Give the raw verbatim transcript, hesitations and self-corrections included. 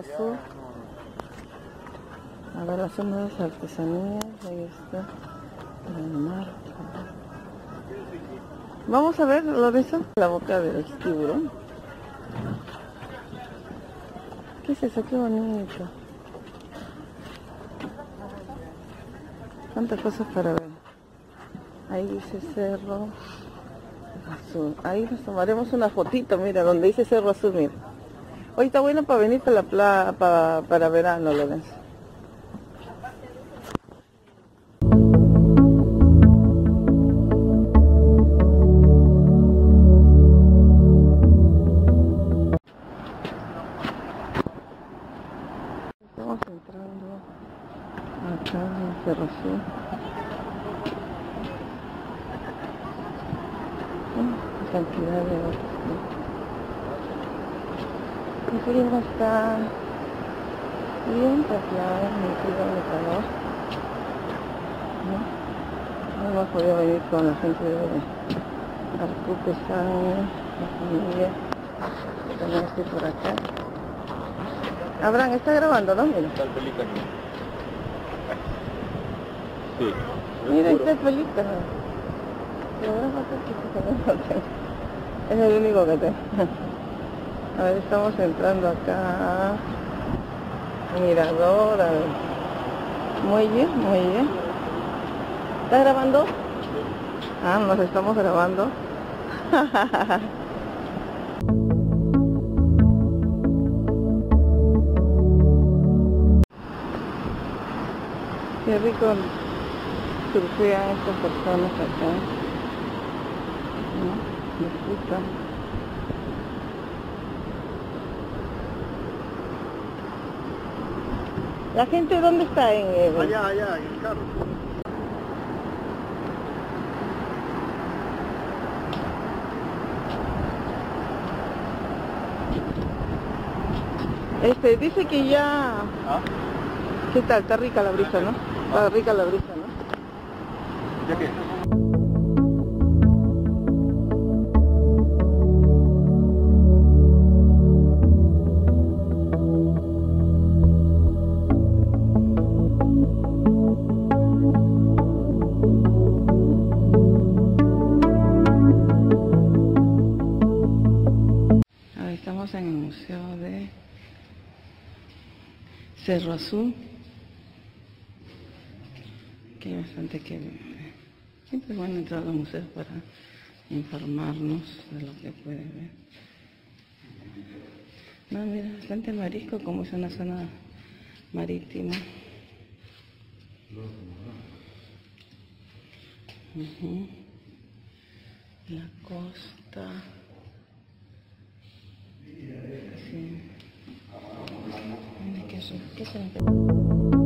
Azul. A ver, las nuevas artesanías. Ahí está. El mar. Vamos a ver, Lorenzo. La boca del tiburón. ¿Qué es eso? Qué bonito. Tantas cosas para ver. Ahí dice Cerro Azul. Ahí nos tomaremos una fotito, mira, donde dice Cerro Azul, mira. Hoy está bueno para venir para la playa, para, para verano, Lorenzo. Estamos entrando acá en Cerro Azul. Oh, cantidad de otros. El clima está bien tapiado, muy frío de calor. ¿No? No hemos podido venir con la gente de Arcupe, Sangre, la familia. También estoy por acá. Abraham, ¿está grabando, no? Mira. Está el pelícano. Sí. Mira, ahí está el pelícano. Es el único que tengo. A ver, estamos entrando acá al mirador, al muelle, muelle. ¿Estás grabando? Ah, nos estamos grabando. Qué rico surfean estas personas acá. ¿No? Disfrutan. ¿La gente dónde está? En el... Allá, allá, en el carro. Este, dice que ya... ¿Ah? ¿Qué tal? Está rica la brisa, ¿no? Está rica la brisa, ¿no? ¿Ya qué? Estamos en el Museo de Cerro Azul, que hay bastante que ver. Siempre es bueno entrar a los museos para informarnos de lo que puede ver. No, mira, bastante marisco, como es una zona marítima. Uh-huh. La costa. Sí. ¿Qué es eso? ¿Qué es eso?